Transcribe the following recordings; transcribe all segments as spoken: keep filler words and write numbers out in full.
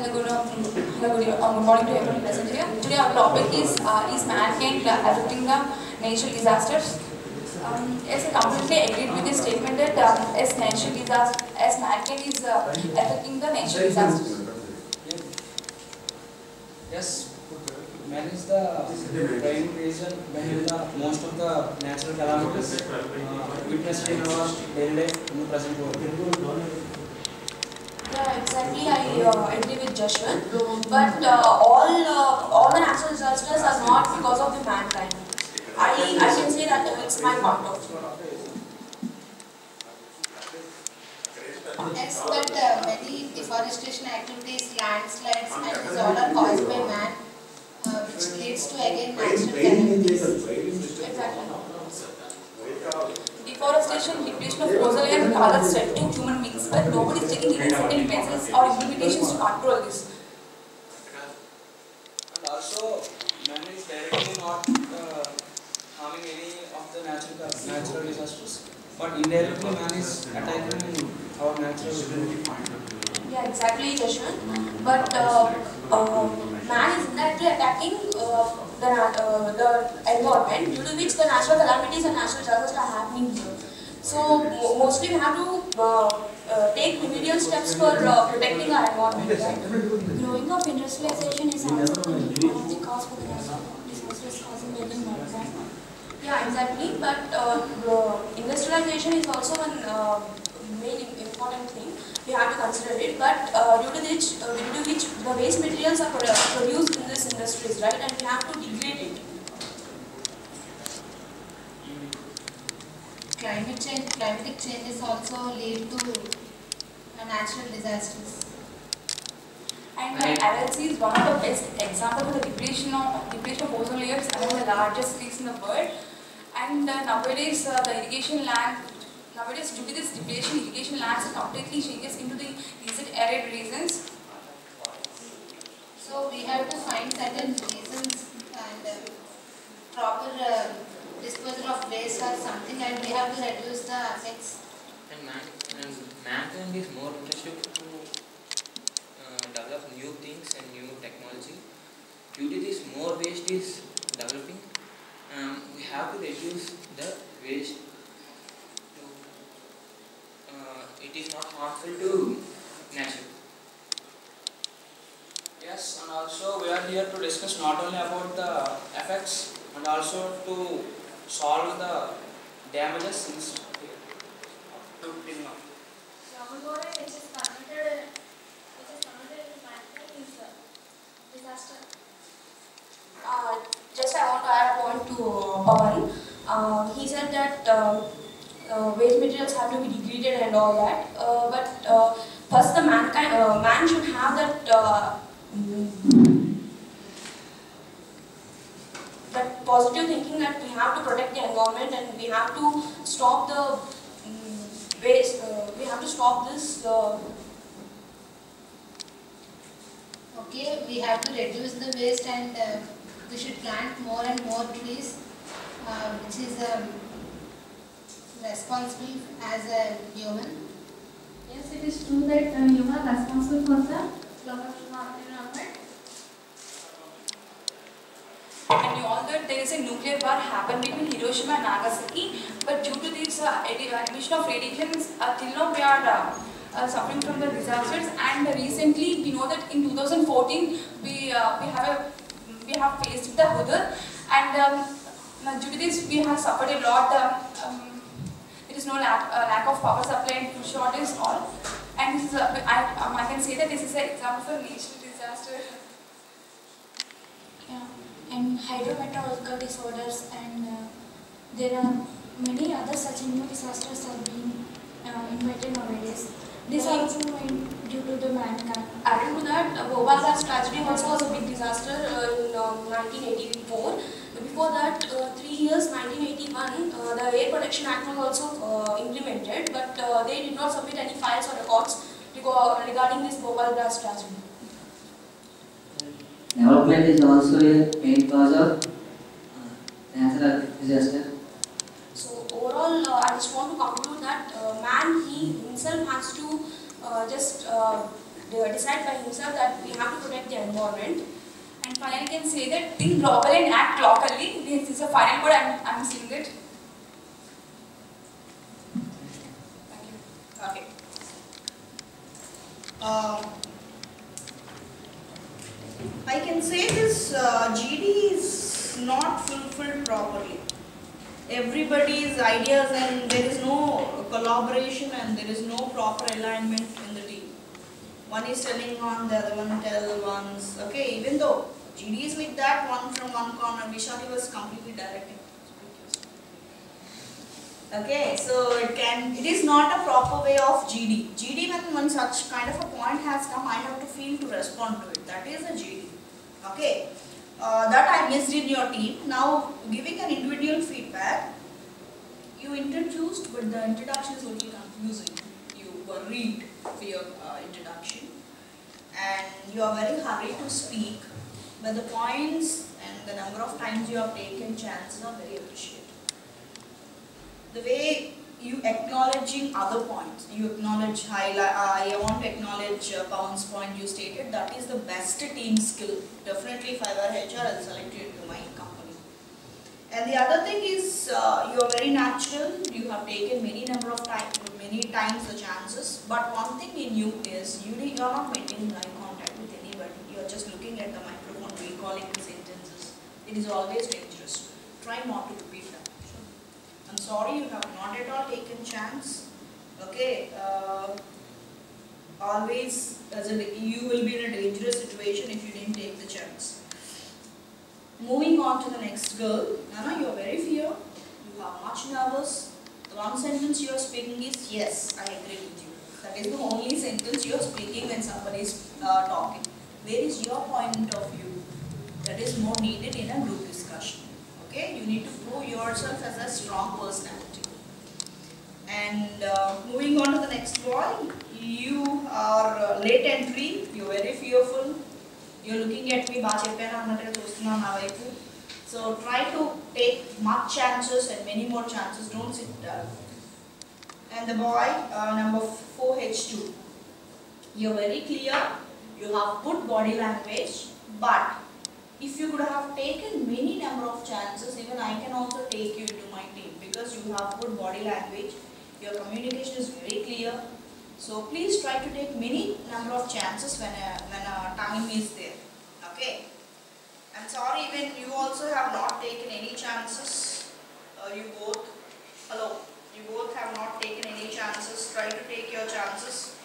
Hello, good, um, hello, good, um, good morning to everyone present here. Today our topic is uh, is mankind uh, affecting the natural disasters. Um, yes, I completely agreed with the statement that um, as natural disaster, as mankind is uh, affecting the natural disasters. Yes, man is the prime reason behind the most of the natural calamities uh, witnessed in our daily life in the present world. Yeah, exactly. I uh, agree with Jashwant. But uh, all uh, all the natural disasters are not because of the mankind. I I can say that uh, it's my point of view. Yes, but uh, many deforestation activities, landslides, and this all are caused by man, uh, which leads to again natural calamities. Exactly. Deforestation, depletion of ozone layer and other threat to human beings, but nobody is taking any certain measures or implementations to control this. And also, man is directly not uh, harming any of the natural natural disasters, but indirectly man is attacking our natural. Yeah, exactly, Jashwant. But uh, uh, man is indirectly attacking uh, the, uh, the environment, due to which the natural calamities and natural disasters are happening here. So mo mostly we have to uh, uh, take remedial steps for uh, protecting our environment. Right? Growing up industrialization is also one of the cause for the natural disasters causing building worldwide. Yeah, exactly. But uh, uh, industrialization is also one uh, main important thing. We have to consider it. But uh, due to which, uh, due to which the waste materials are produ produced in this industries, right? And we have to degrade it. Climate change, climatic changes also lead to uh, natural disasters. And the L L C is one of the best examples of the depletion of depletion of ozone layers among the largest cities in the world. And uh, nowadays, uh, the irrigation land, nowadays due to this depletion, irrigation lands are completely changes into the desert arid regions. So we have to find certain reasons and uh, proper uh, disposal of waste or something, and we have to reduce the effects. And, man, and mankind is more interested to uh, develop new things and new technology. Due to this, more waste is developing. Um, we have to reduce the waste. To, uh, it is not harmful to nature. Yes, and also we are here to discuss not only about the effects and also to solve the damages since up to till now. Groundwater which is converted, which is converted into mankind is a disaster. Uh, just I want to add a point to uh, Pawan. Uh, he said that uh, uh, waste materials have to be degraded and all that. Uh, but uh, first, the mankind, uh, man should have that uh, that positive thinking that we have to protect the environment and we have to stop the um, waste. Uh, we have to stop this. Uh, Okay, we have to reduce the waste, and uh, we should plant more and more trees, uh, which is um, responsible as a human. Yes, it is true that uh, you are responsible for the global environment. And you all that there is a nuclear war happened between Hiroshima and Nagasaki, but due to this uh, emission of radiations, uh, till now we are uh, uh, suffering from the disasters. And recently, we know that in two thousand fourteen we uh, we have a we have faced the Hudar, and um, due to this we have suffered a lot. Um, um, there is no lack, uh, lack of power supply and food shortage and all. And this is a, I, um, I can say that this is an example of natural disaster. Yeah. And hydrometeorological disorders, and uh, there are many other such new disasters are being uh, invented nowadays. This are also in, due to the mankind. Adding to that, uh, Bhopal gas tragedy also was a big disaster uh, in uh, nineteen eighty-four. Before that, uh, three years, nineteen eighty-one, uh, the Air Protection Act was also uh, implemented, but uh, they did not submit any files or records regarding this Bhopal gas tragedy. Development is also a main cause of uh, natural disaster. So overall, uh, I just want to conclude that uh, man, he himself has to uh, just uh, decide by himself that we have to protect the environment. And finally, I can say that think globally and act locally. This is a final word. I'm I'm seeing it. Thank you. Okay. Um, I can say this uh, G D is not fulfilled properly. Everybody's ideas and there is no collaboration and there is no proper alignment in the team. One is telling one, the other one tell once. Okay, even though G D is like that, one from one corner, Vishali was completely directing. Okay, so it can, it is not a proper way of G D. G D, when, when such kind of a point has come, I have to feel to respond to it. That is a G D. Okay, uh, that I missed in your team. Now, giving an individual feedback, you introduced, but the introduction is a little confusing. You worried for your uh, introduction, and you are very hurried to speak, but the points and the number of times you have taken chances are very appreciated. The way you acknowledging other points, you acknowledge highlight, uh, I want to acknowledge uh, Pawan's point you stated, that is the best team skill. Definitely if I were H R, I'll select you into my company. And the other thing is, uh, you are very natural, you have taken many number of times, many times the chances, but one thing in you is, you, you are not maintaining eye contact with anybody, you are just looking at the microphone, recalling the sentences. It is always dangerous. Try not to repeat that. I'm sorry, you have not at all taken chance. Okay, uh, always as a, you will be in a dangerous situation if you didn't take the chance. Moving on to the next girl. Nana, you are very fear. You are much nervous. The one sentence you are speaking is yes, I agree with you. That is the only sentence you are speaking when somebody is uh, talking. Where is your point of view? That is more needed in a group discussion. Okay, you need to prove yourself as a strong personality. And uh, moving on to the next boy, you are uh, late entry, you are very fearful, you are looking at me, so try to take much chances and many more chances, don't sit down. And the boy, uh, number four H two, you are very clear, you have good body language, but if you could have taken many number of chances, even I can also take you into my team because you have good body language, your communication is very clear. So please try to take many number of chances when a, when a time is there. Okay. I'm sorry, even you also have not taken any chances. Uh, you both, hello, you both have not taken any chances. Try to take your chances.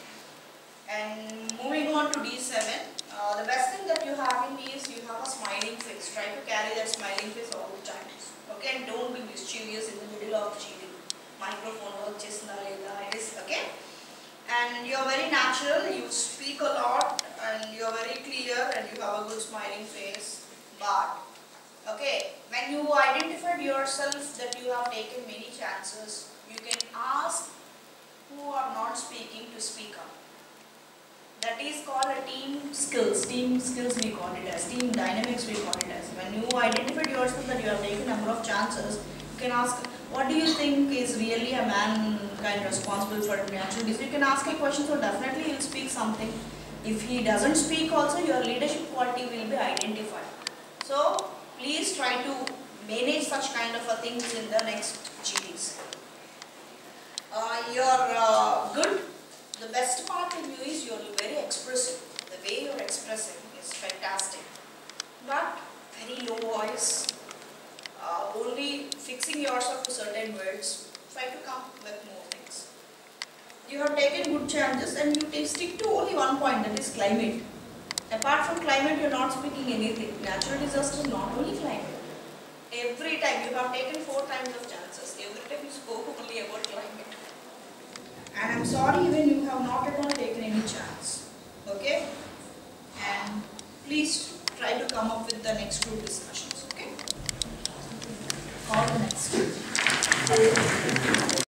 And moving on to D seven. Uh, the best thing that you have in me is you have a smiling face. Try to carry that smiling face all the time. Okay, and don't be mischievous in the middle of cheating. Microphone work it is okay. And you are very natural, you speak a lot and you are very clear and you have a good smiling face. But okay, when you identified yourself that you have taken many chances, you can ask who are not speaking to speak up. That is called a team skills. Team skills we call it as. Team dynamics we call it as. When you identified yourself that you have taken a number of chances, you can ask, what do you think is really a man kind of responsible for natural disease? You can ask a question, so definitely he will speak something. If he doesn't speak also, your leadership quality will be identified. So, please try to manage such kind of a things in the next G Ds. Uh, you're uh, good. The best part in you is you're very expressive. The way you're expressing is fantastic. But very low voice, uh, only fixing yourself to certain words. Try to come with more things. You have taken good chances and you take, stick to only one point, that is climate. Apart from climate, you're not speaking anything. Natural disaster is not only climate. Every time you have taken four times of chances. Every time you spoke only about climate. And I'm sorry even you have not at all taken any chance. Okay? And please try to come up with the next group discussions. Okay? Call the next.